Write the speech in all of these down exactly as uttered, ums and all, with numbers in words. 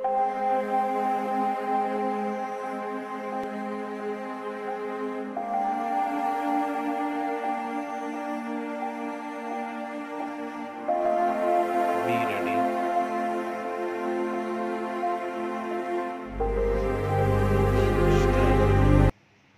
Be ready. Start.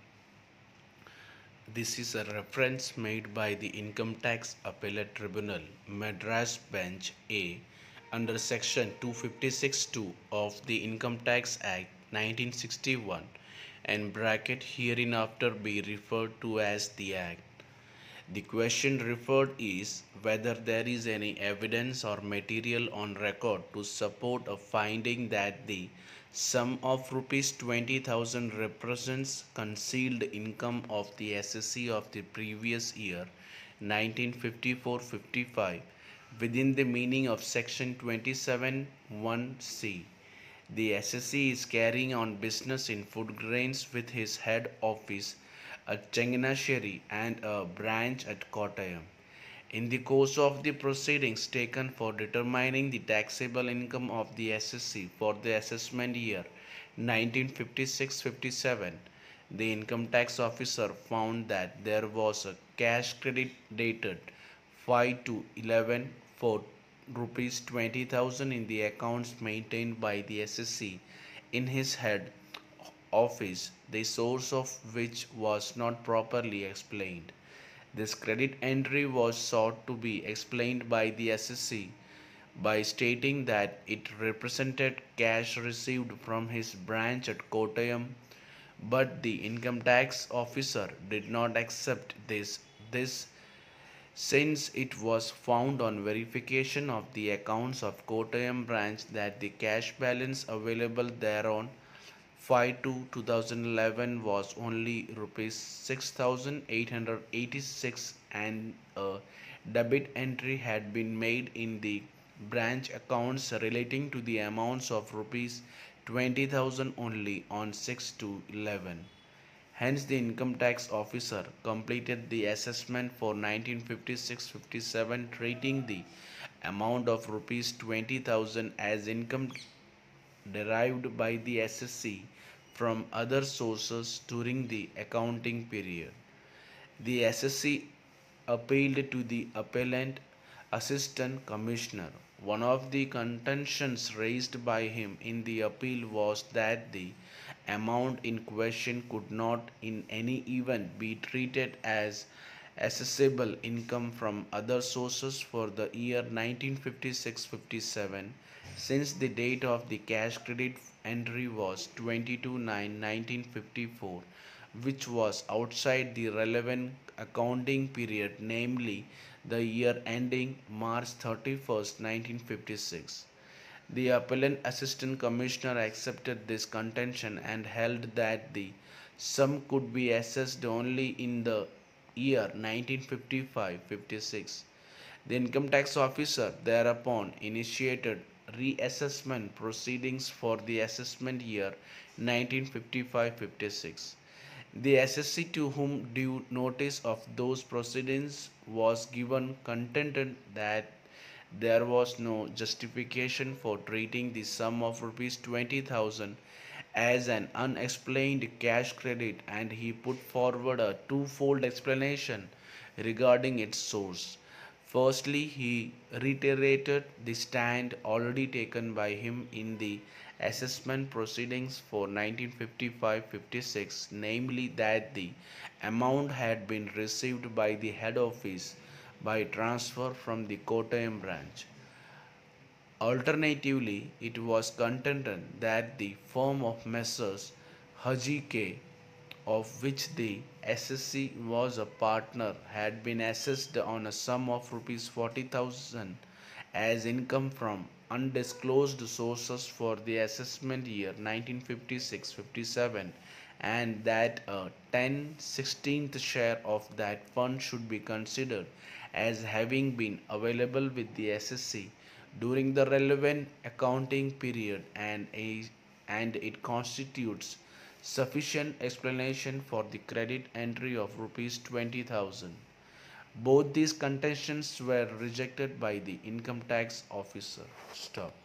This is a reference made by the Income Tax Appellate Tribunal, Madras Bench A, under Section two fifty-six two of the Income Tax Act nineteen sixty-one, and bracket hereinafter be referred to as the Act. The question referred is whether there is any evidence or material on record to support a finding that the sum of rupees twenty thousand represents concealed income of the assessee of the previous year nineteen fifty-four fifty-five within the meaning of section twenty-seven one C. The assessee is carrying on business in food grains with his head office at Chenganasheri and a branch at Kottayam. In the course of the proceedings taken for determining the taxable income of the assessee for the assessment year nineteen fifty-six fifty-seven, the income tax officer found that there was a cash credit dated five to eleven for rupees twenty thousand in the accounts maintained by the assessee in his head office, the source of which was not properly explained. This credit entry was sought to be explained by the assessee by stating that it represented cash received from his branch at Kottayam, but the income tax officer did not accept this this since it was found on verification of the accounts of Kottayam branch that the cash balance available thereon five to two thousand eleven was only rupees six thousand eight hundred eighty-six, and a debit entry had been made in the branch accounts relating to the amounts of rupees twenty thousand only on six to eleven. Hence, the income tax officer completed the assessment for nineteen fifty-six fifty-seven, treating the amount of rupees twenty thousand as income derived by the assessee from other sources during the accounting period. The assessee appealed to the appellant assistant commissioner. One of the contentions raised by him in the appeal was that the amount in question could not in any event be treated as assessable income from other sources for the year nineteen fifty-six fifty-seven, since the date of the cash credit entry was twenty-two nine nineteen fifty-four, which was outside the relevant accounting period, namely the year ending March thirty-first nineteen fifty-six. The appellant assistant commissioner accepted this contention and held that the sum could be assessed only in the year nineteen fifty-five fifty-six. The income tax officer thereupon initiated reassessment proceedings for the assessment year nineteen fifty-five fifty-six. The assessee to whom due notice of those proceedings was given contended that there was no justification for treating the sum of rupees twenty thousand as an unexplained cash credit, and he put forward a twofold explanation regarding its source. Firstly, he reiterated the stand already taken by him in the assessment proceedings for nineteen fifty-five fifty-six, namely that the amount had been received by the head office by transfer from the Kottayam branch. Alternatively, it was contended that the firm of Messrs. Haji K, of which the assessee was a partner, had been assessed on a sum of rupees forty thousand as income from undisclosed sources for the assessment year nineteen fifty-six fifty-seven, and that a ten sixteenth share of that fund should be considered as having been available with the assessee during the relevant accounting period, and, a, and it constitutes sufficient explanation for the credit entry of rupees twenty thousand. Both these contentions were rejected by the income tax officer. Stop.